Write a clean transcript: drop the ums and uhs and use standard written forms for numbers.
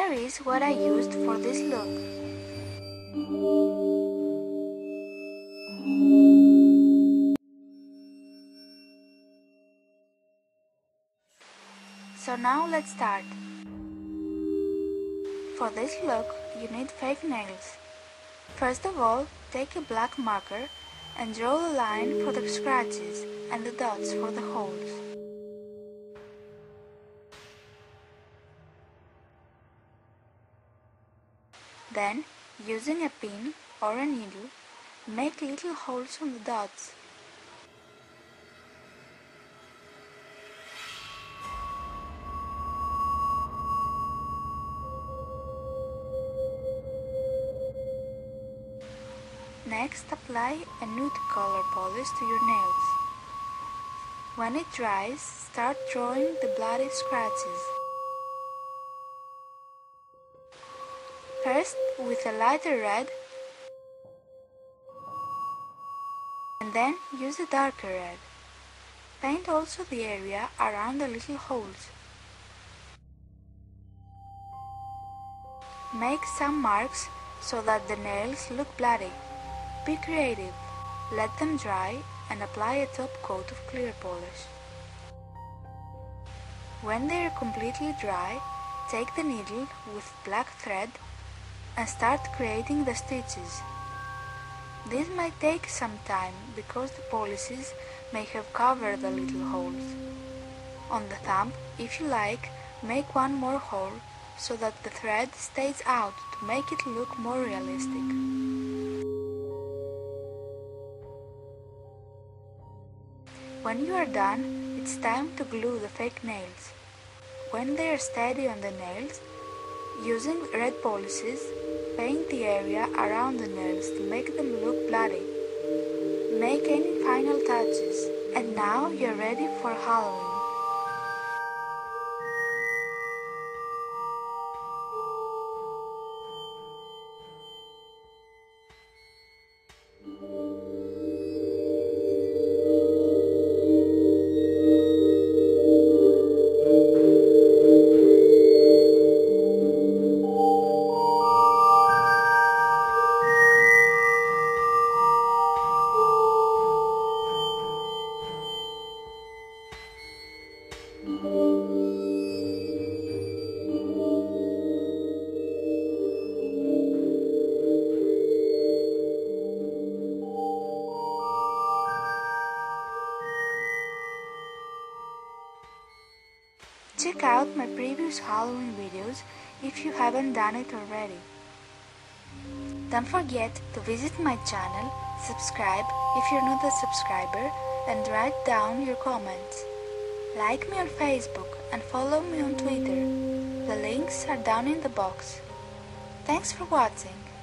Here is what I used for this look. So now let's start. For this look, you need fake nails. First of all, take a black marker and draw a line for the scratches and the dots for the holes. Then, using a pin or a needle, make little holes on the dots. Next, apply a nude color polish to your nails. When it dries, start drawing the bloody scratches. First with a lighter red, and then use a darker red. Paint also the area around the little holes. Make some marks so that the nails look bloody. Be creative, let them dry and apply a top coat of clear polish. When they are completely dry, take the needle with black thread and start creating the stitches. This might take some time because the polishes may have covered the little holes. On the thumb, if you like, make one more hole so that the thread stays out to make it look more realistic. When you are done, it's time to glue the fake nails. When they are steady on the nails, using red polishes, paint the area around the nails to make them look bloody. Make any final touches, and now you're ready for Halloween. Check out my previous Halloween videos if you haven't done it already. Don't forget to visit my channel, subscribe if you're not a subscriber, and write down your comments. Like me on Facebook and follow me on Twitter. The links are down in the box. Thanks for watching.